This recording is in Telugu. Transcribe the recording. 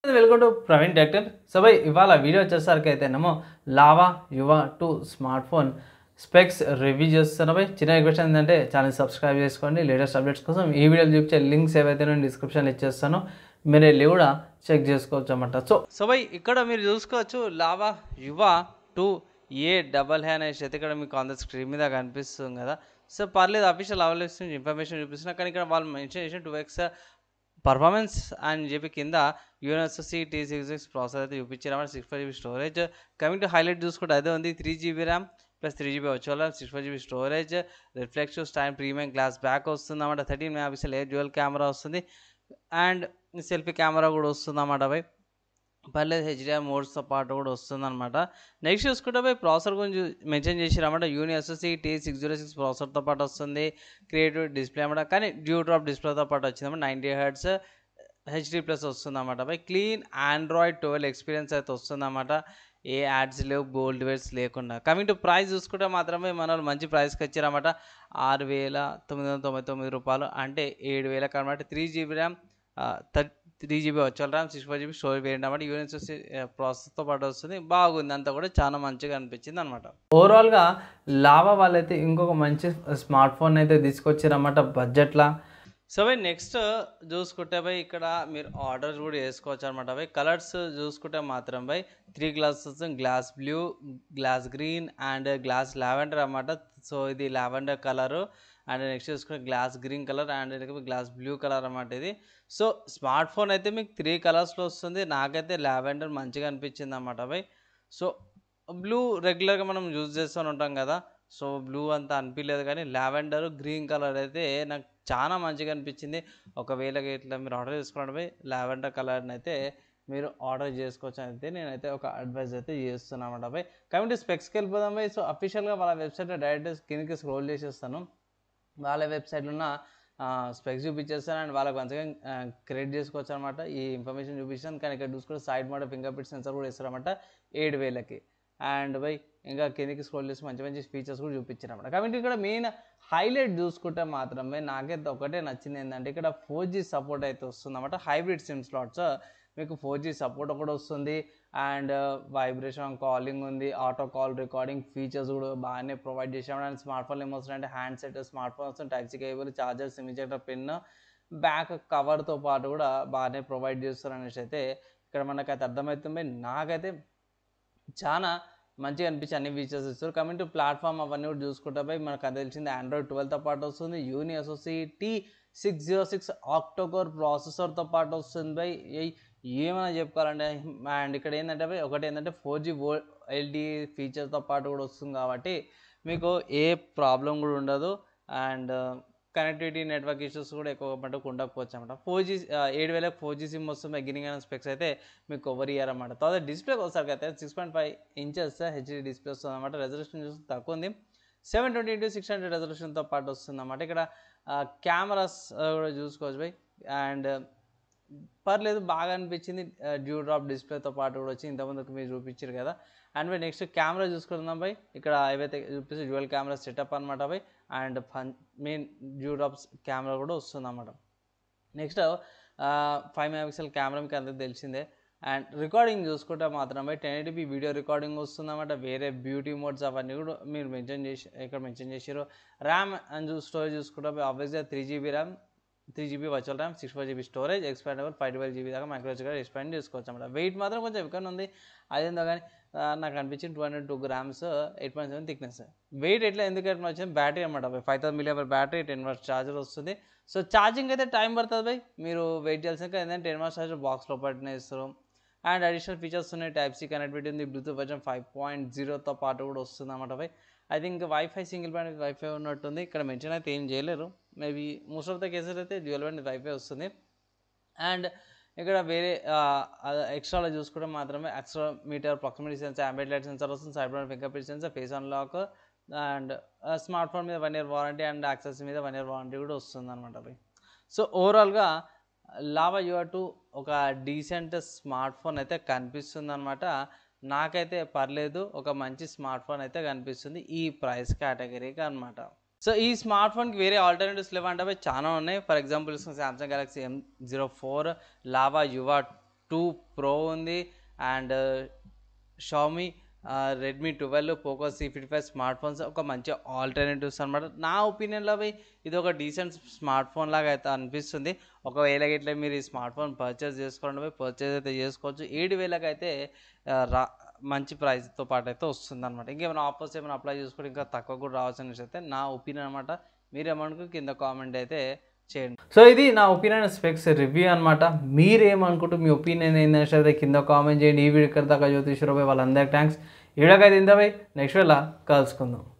Welcome to Praveen doctor. So bye ఇవాళ వీడియో వచ్చేసరికి అయితేనేమో Lava Yuva 2 smart phone specs review చేస్తున్నా. బై చిన్న రిక్వెస్ట్ ఏంటంటే ఛానల్ సబ్స్క్రైబ్ చేసుకోండి. లేటెస్ట్ అప్డేట్స్ కోసం ఈ వీడియోలో చూపించే లింక్స్ ఏవైతే నేను డిస్క్రిప్షన్లో ఇచ్చేస్తానో మీరు వెళ్ళి కూడా చెక్ చేసుకోవచ్చు అన్నమాట. సో బై ఇక్కడ మీరు చూసుకోవచ్చు లావా యువా 2 ఏ డబల్ హ్యాన్ అనేసి అయితే ఇక్కడ మీకు ఆన్ ద స్క్రీన్ మీద కనిపిస్తుంది కదా. సో పర్లేదు, అఫీషియల్ అవైలబుల్ ఇన్ఫర్మేషన్ చూపిస్తున్నా, కానీ ఇక్కడ వాళ్ళు మెన్షన్ చేసిన 2x పర్ఫార్మెన్స్ అని చెప్పి కింద యూఎస్ఎస్సి T66 ప్రాసెసర్ అయితే చూపించారు అన్నమాట. 65GB storage. Coming to highlight చూసుకుంటే అదే ఉంది, 3GB RAM plus 3GB virtual RAM, 65GB storage, reflective style premium glass back వస్తుంది అన్నమాట. 13 మెగాపిక్సెల్ డ్యూయల్ కెమెరా వస్తుంది అండ్ సెల్ఫీ కెమెరా కూడా వస్తుంది అన్నమాట. బై పర్లేదు, HDR మోడ్స్తో పాటు కూడా వస్తుంది అనమాట. నెక్స్ట్ చూసుకుంటే పోయి ప్రాసెసర్ గురించి మెన్షన్ చేసిరన్నమాట. యూఎస్ఎస్సి T606 ప్రాసెసర్తో పాటు వస్తుంది. క్రియేటివ్ డిస్ప్లే అన్నమాట, కానీ డ్యూ డ్రాప్ డిస్ప్లేతో పాటు వచ్చిందన్నమాట. 90Hz HD+ వస్తుంది అన్నమాట. బై క్లీన్ Android 12 ఎక్స్పీరియన్స్ అయితే వస్తుంది అన్నమాట. ఏ యాడ్స్ లేవు, బోల్డ్ వర్డ్స్ లేకుండా. కమింగ్ టు ప్రైస్ చూసుకుంటే మాత్రమే మన వాళ్ళు మంచి ప్రైస్కి వచ్చారన్నమాట. 6,999 రూపాయలు, అంటే 7,000 అనమాట. 3GB RAM, 3GB virtual RAM, 65GB storage variant అన్నమాట. యూఎస్ఎస్సి ప్రాసెస్తో పాటు వస్తుంది. బాగుంది, అంతా కూడా చాలా మంచిగా అనిపించింది అనమాట. ఓవరాల్గా లావా వాళ్ళైతే ఇంకొక మంచి స్మార్ట్ ఫోన్ అయితే తీసుకొచ్చారన్నమాట బడ్జెట్లో. సో బై నెక్స్ట్ చూసుకుంటే బై ఇక్కడ మీరు ఆర్డర్ కూడా చేసుకోవచ్చు అనమాట. బై కలర్స్ చూసుకుంటే మాత్రం బై 3 glasses, glass blue, glass green and glass lavender అన్నమాట. సో ఇది లావెండర్ కలరు అండ్ నెక్స్ట్ చూసుకుంటే glass green colour and glass blue colour అన్నమాట ఇది. సో స్మార్ట్ ఫోన్ అయితే మీకు 3 కలర్స్లో వస్తుంది. నాకైతే లావెండర్ మంచిగా అనిపించింది అన్నమాట బై. సో బ్లూ రెగ్యులర్గా మనం యూజ్ చేస్తూ ఉంటాం కదా, సో బ్లూ అంతా అనిపించలేదు, కానీ లావెండర్ గ్రీన్ కలర్ అయితే నాకు చాలా మంచిగా అనిపించింది. ఒకవేళ ఇట్లా మీరు ఆర్డర్ చేసుకోవడం పోయి లావెండర్ కలర్ని అయితే మీరు ఆర్డర్ చేసుకోవచ్చు అయితే నేనైతే ఒక అడ్వైజ్ అయితే చేస్తున్నాను అన్నమాట బై. కాబట్టి స్పెక్స్కి వెళ్ళిపోదాం బై. సో అఫీషియల్గా వాళ్ళ వెబ్సైట్లో డైరెక్ట్ కిందకి స్క్రోల్ చేసేస్తాను. వాళ్ళ వెబ్సైట్లో ఉన్న స్పెక్స్ చూపించేస్తాను అండ్ వాళ్ళకి మంచిగా క్రియేట్ చేసుకోవచ్చు అనమాట. ఈ ఇన్ఫర్మేషన్ చూపిస్తాను, కానీ ఇక్కడ చూసుకుంటే side model finger print sensor కూడా ఇస్తారన్నమాట 7,000కి. అండ్ బై ఇంకా కిందకి స్క్రోల్ చేసి మంచి మంచి ఫీచర్స్ కూడా చూపించారు అనమాట. కాబట్టి ఇక్కడ మెయిన్ హైలైట్ చూసుకుంటే మాత్రమే నాకైతే ఒకటే నచ్చింది ఏంటంటే ఇక్కడ 4G సపోర్ట్ అయితే వస్తుంది అన్నమాట. హైబ్రిడ్ సిమ్ స్లాట్స్ మీకు 4G సపోర్ట్ కూడా వస్తుంది అండ్ వైబ్రేషన్ కాలింగ్ ఉంది, ఆటో కాల్ రికార్డింగ్ ఫీచర్స్ కూడా బాగానే ప్రొవైడ్ చేసాము. అండ్ స్మార్ట్ ఫోన్ ఏమొస్తుందంటే హ్యాండ్ సెట్ స్మార్ట్ ఫోన్ వస్తుంది, type C cable, charger, SIM injector pin, back కవర్తో పాటు కూడా బాగానే ప్రొవైడ్ చేస్తారు అనేసి అయితే ఇక్కడ మనకైతే అర్థమవుతుంది. నాకైతే చాలా మంచిగా అనిపించి అన్ని ఫీచర్స్ ఇస్తారు. కమింగ్ టు ప్లాట్ఫామ్ అవన్నీ కూడా చూసుకుంటే పోయి మనకు అది తెలిసింది Android 12తో పాటు వస్తుంది. యూఎస్ఎస్సి T606 ఆక్టోకోర్ ప్రాసెసర్తో పాటు వస్తుంది బై. ఏమైనా చెప్పుకోవాలంటే అండ్ ఇక్కడ ఏంటంటే బై ఒకటి ఏంటంటే 4G LTE ఫీచర్తో పాటు కూడా వస్తుంది, కాబట్టి మీకు ఏ ప్రాబ్లం కూడా ఉండదు అండ్ కనెక్టివిటీ నెట్వర్క్ ఇష్యూస్ కూడా ఎక్కువ మటుకు ఉండకపోవచ్చు అనమాట. 4G 7,000 4G సిమ్ వస్తుంది. బిగినింగ్ అయిన స్పెక్స్ అయితే మీకు కవర్ ఇయర్ అనమాట. తర్వాత డిస్ప్లేకి వస్తారు అయితే 6.5 ఇంచెస్ HD డిస్ప్లే వస్తుంది అనమాట. రెజల్యూషన్ చూసి తక్కువ ఉంది, 720x600 రెజల్యూషన్తో పాటు వస్తుంది అన్నమాట. ఇక్కడ కెమెరాస్ కూడా చూసుకోవచ్చు బై అండ్ పర్లేదు, బాగా అనిపించింది. డ్యూ డ్రాప్ డిస్ప్లేతో పాటు కూడా వచ్చి ఇంతకుముందుకు మీరు చూపించారు కదా. అండ్ బై నెక్స్ట్ కెమెరా చూసుకుందాం బై. ఇక్కడ ఏవైతే చూపిస్తే డ్యూయల్ కెమెరా సెటప్ అనమాట బై and main dew drops camera కూడా వస్తుంది అన్నమాట. నెక్స్ట్ 5 మెగాపిక్సెల్ కెమెరా మీకు అందరికీ తెలిసిందే. అండ్ రికార్డింగ్ చూసుకుంటే మాత్రమే 1080p వీడియో రికార్డింగ్ వస్తుంది అన్నమాట. వేరే బ్యూటీ మోడ్స్ అవన్నీ కూడా మీరు మెన్షన్ చేసారు. ర్యామ్ అండ్ స్టోరేజ్ చూసుకుంటే ఆబ్వియస్గా 3GB RAM, 3GB virtual RAM, 65GB storage, expandable 512GB దాకా మైక్రోస్గా ఎక్స్పాండ్ చేసుకోవచ్చు అన్నమాట. వెయిట్ మాత్రం కొంచెం ఎక్కువ ఉంది, అదేందో కానీ నాకు అనిపించింది 202 grams, 8.7 థిక్నెస్. వెయిట్ ఎట్లా ఎందుకు వచ్చింది బ్యాటరీ అనమాట. 5000 mAh బ్యాటరీ, 10 watts ఛార్జర్ వస్తుంది. సో ఛార్జింగ్ అయితే టైం పడుతుంది బై, మీరు వెయిట్ చేయాల్సిన ఏంటంటే 10 watts ఛార్జర్ బాక్స్లో పట్టిన ఇస్తారు. అండ్ అడిషనల్ ఫీచర్స్ ఉన్నాయి, టైప్ సి కనెక్టివిటీ ఉంది, బ్లూటూత్ వర్జన్ 5.0తో పాటు కూడా వస్తుంది అన్నమాట బై. I think WiFi single band WiFi ఉన్నట్టుంది, ఇక్కడ మెన్షన్ అయితే ఏం చేయలేరు. Maybe most of the cases అయితే డ్యూయల్ బ్యాండ్ వైఫై వస్తుంది. అండ్ ఇక్కడ వేరే ఎక్స్ట్రాలో చూసుకుంటే మాత్రమే accelerometer, proximity sensor, ambient light sensor వస్తుంది, side mount finger print sensor, face unlock and smart phone మీద 1 year వారంటీ అండ్ యాక్సెస్ మీద 1 year వారంటీ కూడా వస్తుంది అనమాట బై. సో ఓవరాల్గా లావా యువా 2 ఒక డీసెంట్ స్మార్ట్ ఫోన్ అయితే కనిపిస్తుంది అనమాట. నాకైతే పర్లేదు, ఒక మంచి స్మార్ట్ ఫోన్ అయితే కనిపిస్తుంది ఈ ప్రైస్ కేటగిరీకి అనమాట. సో ఈ స్మార్ట్ ఫోన్కి వేరే ఆల్టర్నేటివ్స్ లేవంటే చాలా ఉన్నాయి. For example Samsung Galaxy M04, Lava Yuva two pro ఉంది and Xiaomi Redmi 12 Poco C55 smart phones ఒక మంచి ఆల్టర్నేటివ్స్ అనమాట. నా ఒపీనియన్లో ఇది ఒక డీసెంట్ స్మార్ట్ ఫోన్ లాగా అయితే అనిపిస్తుంది. ఒకవేళ ఇట్లా మీరు ఈ స్మార్ట్ ఫోన్ పర్చేస్ చేసుకోవడం పర్చేస్ అయితే చేసుకోవచ్చు. 7,000కి అయితే మంచి ప్రైస్తో పాటు అయితే వస్తుంది అనమాట. ఇంకేమైనా ఆఫర్స్ ఏమైనా అప్లై చేసుకుంటే ఇంకా తక్కువ కూడా రావాల్సిన విషయం అయితే నా ఒపీనియన్ అనమాట. మీరేమనుకో కింద కామెంట్ అయితే చేయండి. సో ఇది నా ఒపీనియన్ స్పెక్స్ రివ్యూ అనమాట. మీరేమనుకుంటూ మీ ఒపీనియన్ ఏంటంటే అయితే కింద కామెంట్ చేయండి. ఈ వీడియో ఇక్కడ దాకా జ్యోతిష్రావు వాళ్ళందరికీ థ్యాంక్స్. ఈ వీడియోకి అయితే ఇంత నెక్స్ట్ వేళ కలుసుకుందాం.